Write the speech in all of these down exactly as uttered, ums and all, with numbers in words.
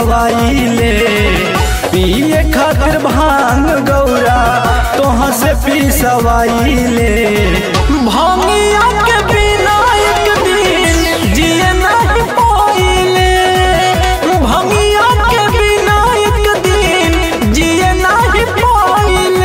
पिसवाइले पिए खातिर भांग गौरा तोह से पिसवाइले भांगिया के बिना एक दिन जिए नहीं पाइले भांगिया के बिना एक दिन जिए नहीं पाइले।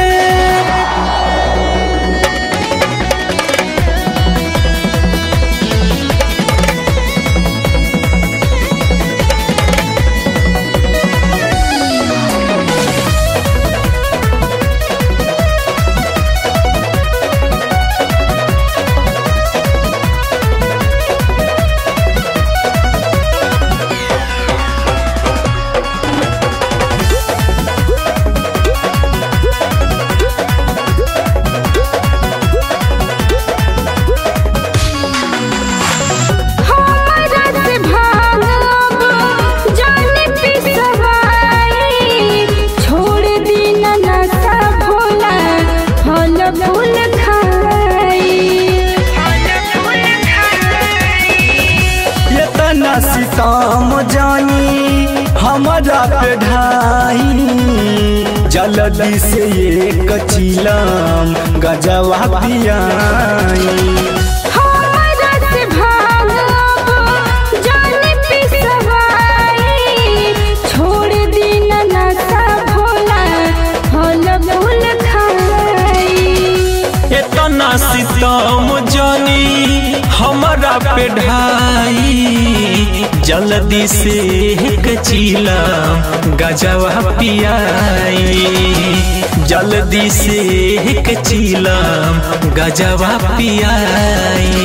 सीताम जानी हमारा पे ढाई जल्दी से एक चिलम गजवा पियाई हमारा से भाग अब जाने पिसवाई छोड़ दिन नशा भोला फल फूल खाई। इतना सीताम जानी हमारा पे ढाई जल्दी से एक चिलम गजवा पियाई जल्दी से एक चिलम गजवा पियाई।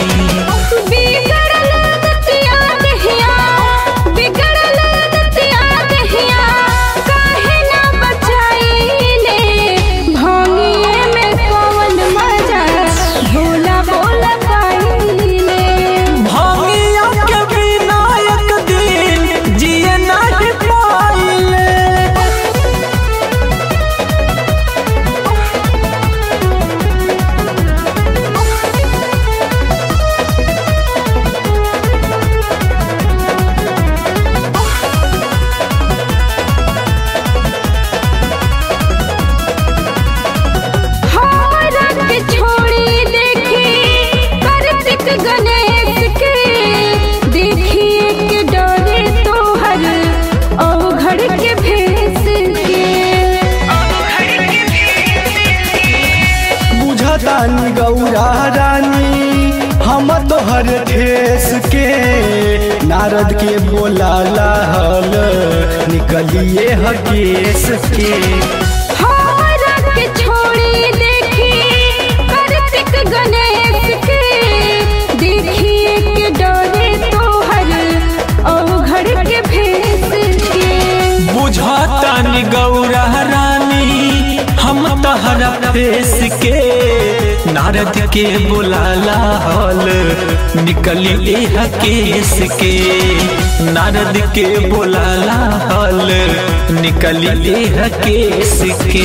गौरा रानी हम तोहर ठेस के नारद के बोला लाल निकलिए हकेश के हमारा के छोड़ी देखी कार्तिक गणेश के देखिए के डरे तोहर औघड़ के भेस के बुझाता नि गौरा रानी हम तोहरा फेस के नारद के बुलाला हल निकली हकेश के नारद के बुलाला हल निकली हकेश के।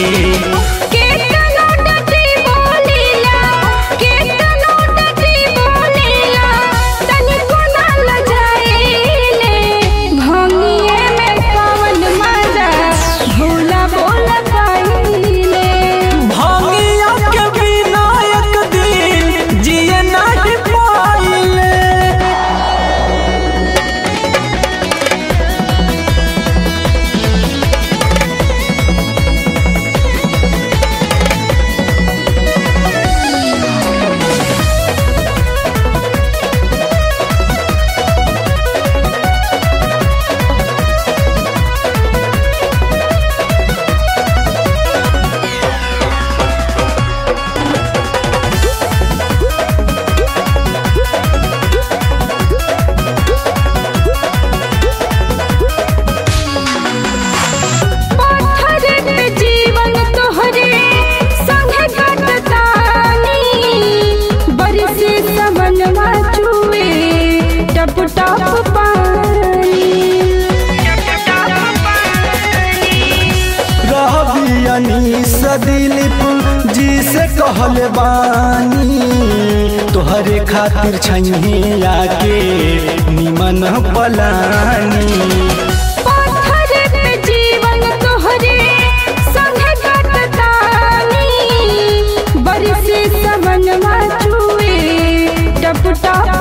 दिलीप जी से कहल बानी तोहरे खातिर छैहे आके निमन पलानी पत्थर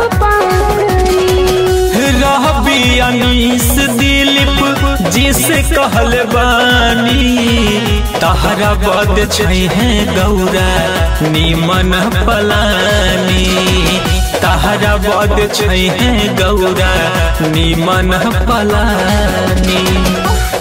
पानी। रहबी अनीस दिलीप जिसे कहल बानी तहरा बद है गौरा निमन पलानी। तहरा बद है गौरा निमन पलानी।